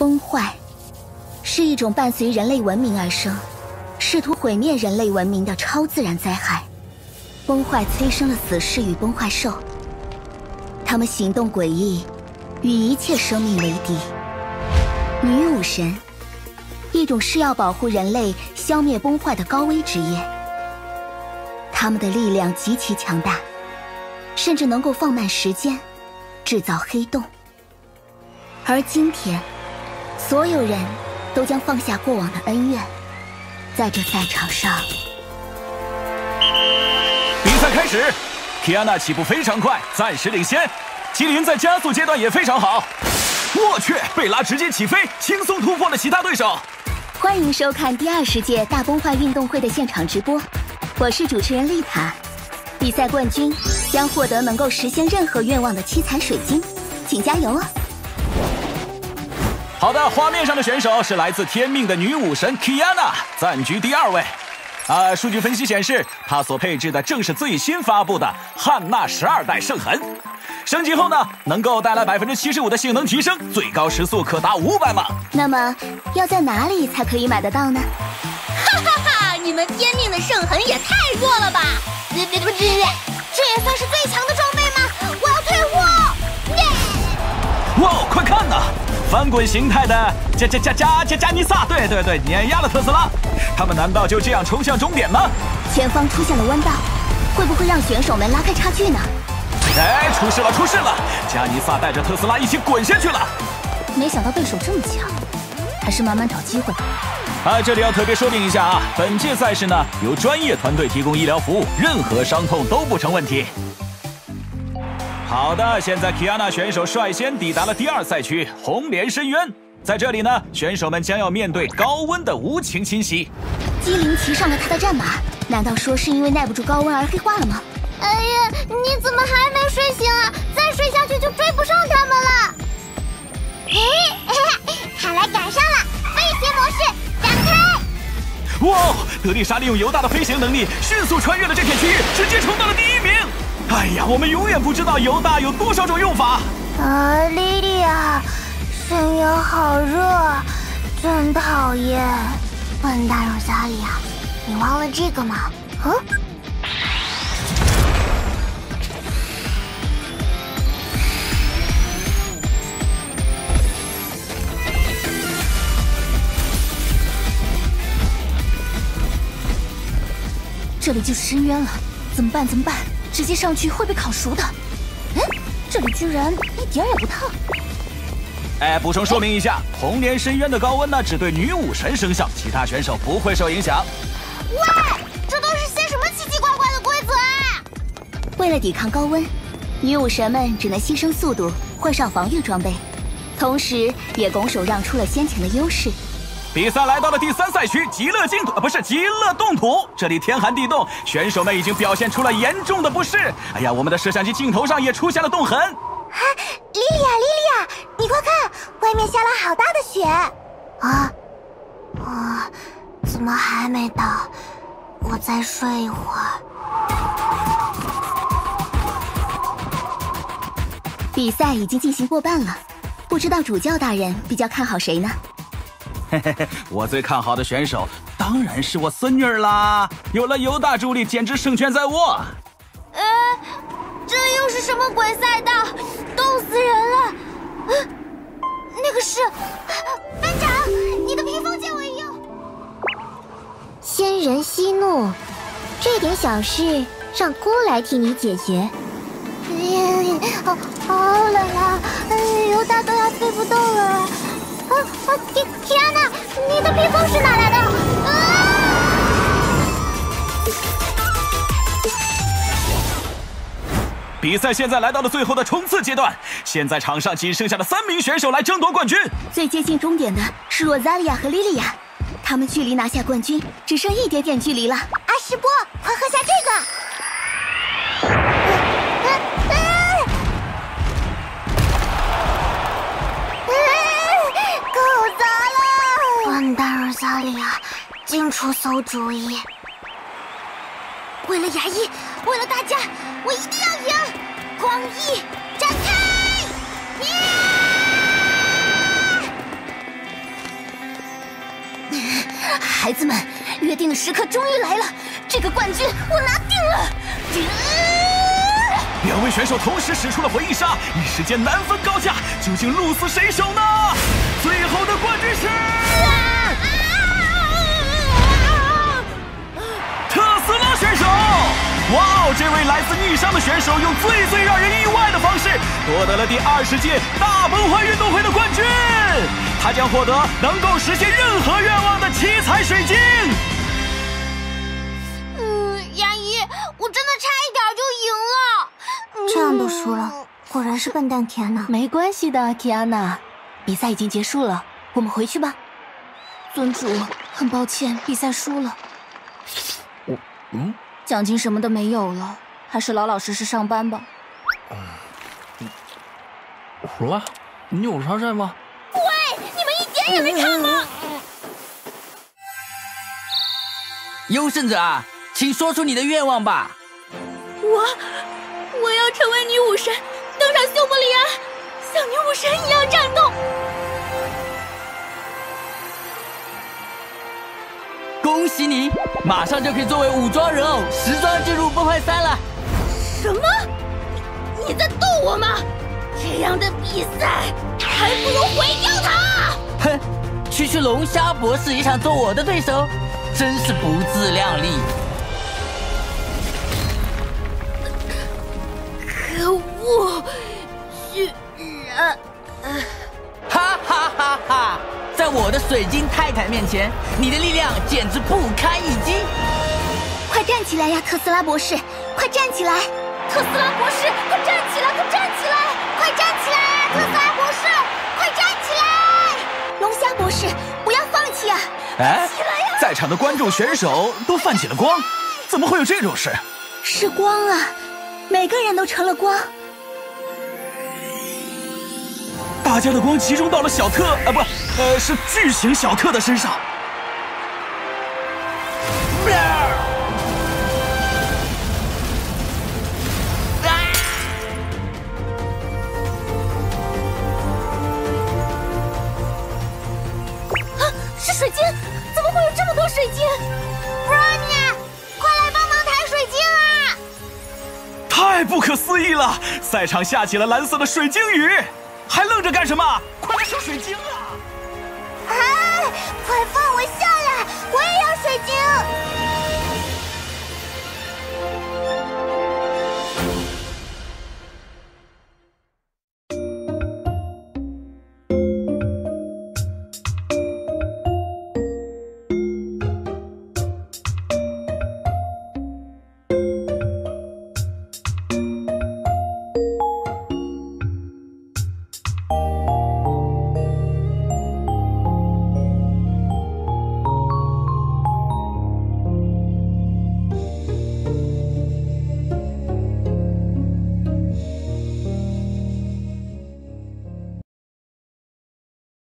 崩坏是一种伴随人类文明而生，试图毁灭人类文明的超自然灾害。崩坏催生了死士与崩坏兽，他们行动诡异，与一切生命为敌。女武神，一种是要保护人类、消灭崩坏的高危职业。他们的力量极其强大，甚至能够放慢时间，制造黑洞。而今天，所有人都将放下过往的恩怨，在这赛场上。 比赛开始，提安娜起步非常快，暂时领先。麒麟在加速阶段也非常好。我去，贝拉直接起飞，轻松突破了其他对手。 欢迎收看第20届大崩坏运动会的现场直播，我是主持人丽塔。比赛冠军将获得能够实现任何愿望的七彩水晶，请加油哦！ 好的，画面上的选手是来自天命的女武神 Kiana， 暂居第2位。数据分析显示，她所配置的正是最新发布的汉娜12代圣痕。升级后呢，能够带来75%的性能提升，最高时速可达500码。 那么要在哪里才可以买得到呢？ 哈哈哈！你们天命的圣痕也太弱了吧！这也算是最强的装备吗？我要退货！ 哇，快看呐！翻滚形态的加尼萨，对，碾压了特斯拉。他们难道就这样冲向终点吗？ 前方出现了弯道，会不会让选手们拉开差距呢？ 哎，出事了！加尼萨带着特斯拉一起滚下去了。 没想到对手这么强，还是慢慢找机会。 这里要特别说明一下啊，本届赛事呢由专业团队提供医疗服务，任何伤痛都不成问题。好的，现在 Kiana 选手率先抵达了第2赛区红莲深渊，在这里呢，选手们将要面对高温的无情侵袭。 机灵骑上了他的战马，难道说是因为耐不住高温而黑化了吗？ 哎呀，你怎么还没睡醒啊？再睡下去就追不上他们了。看来赶上了，飞行模式展开！ 哇，德丽莎利用犹大的飞行能力，迅速穿越了这片区域，直接冲到了第1名。哎呀，我们永远不知道犹大有多少种用法。 莉莉娅，深渊好热，真讨厌。笨蛋罗莎莉亚，你忘了这个吗？ 这里就是深渊了，怎么办？直接上去会被烤熟的。这里居然一点也不烫。 补充说明一下，红莲深渊的高温呢，只对女武神生效，其他选手不会受影响。 喂，这都是些什么奇奇怪怪的规则啊！ 为了抵抗高温，女武神们只能牺牲速度，换上防御装备，同时也拱手让出了先前的优势。 比赛来到了第3赛区极乐冻土，这里天寒地冻，选手们已经表现出了严重的不适。哎呀，我们的摄像机镜头上也出现了冻痕。 莉莉娅，你快看，外面下了好大的雪。怎么还没到？我再睡一会儿。 比赛已经进行过半了，不知道主教大人比较看好谁呢？ 我最看好的选手当然是我孙女儿啦！有了犹大助力，简直胜券在握。 这又是什么鬼赛道？冻死人了！那个是班长，你的披风借我一用。 仙人息怒，这点小事让姑来替你解决。 好冷啊！犹大都要飞不动了。提安娜，你的披风是哪来的？ 比赛现在来到了最后的冲刺阶段，现在场上仅剩下的3名选手来争夺冠军。 最接近终点的是罗萨莉亚和莉莉娅，他们距离拿下冠军只剩一点点距离了。 阿什波，快喝下这个！搞砸了！笨蛋罗萨莉亚，净出馊主意。为了牙医，为了大家，我一定要赢！光翼展开！ 孩子们，约定的时刻终于来了，这个冠军我拿定了！ 两位选手同时使出了回忆杀，一时间难分高下，究竟鹿死谁手呢？最后的冠军是特斯拉选手！哇哦，这位来自逆商的选手用最让人意外的方式夺得了第20届大崩坏运动会的冠军，他将获得能够实现任何愿望的7彩水晶。 牙医，我真的差一点就赢了。 这样都输了，果然是笨蛋提安娜。 没关系的，提安娜，比赛已经结束了，我们回去吧。尊主，很抱歉，比赛输了。奖金什么的没有了，还是老实上班吧。 好了，你有啥事吗？ 喂，你们一点也没差吗？ 优胜者啊，请说出你的愿望吧。 我要成为女武神，登上修伯里亚，像女武神一样战斗。 恭喜你，马上就可以作为武装人偶时装进入崩坏3了。 什么？你在逗我吗？这样的比赛，还不如毁掉它！ 哼，区龙虾博士也想做我的对手，真是不自量力。 可恶！居然…… 哈哈哈哈！在我的水晶泰坦面前，你的力量简直不堪一击！ 快站起来呀，特斯拉博士！快站起来！ 特斯拉博士，快站起来！快站起来！快站起来呀，特斯拉博士！快站起来！ 龙虾博士，不要放弃啊！ 哎，在场的观众选手都泛起了光，怎么会有这种事？ 是光啊，每个人都成了光。 大家的光集中到了小特，是巨型小特的身上。 是水晶！怎么会有这么多水晶 ？Bronya， 快来帮忙抬水晶啊！ 太不可思议了！赛场下起了蓝色的水晶雨，还愣着干什么？快来收水晶啊！ 哎，快放我下来！我也要水晶！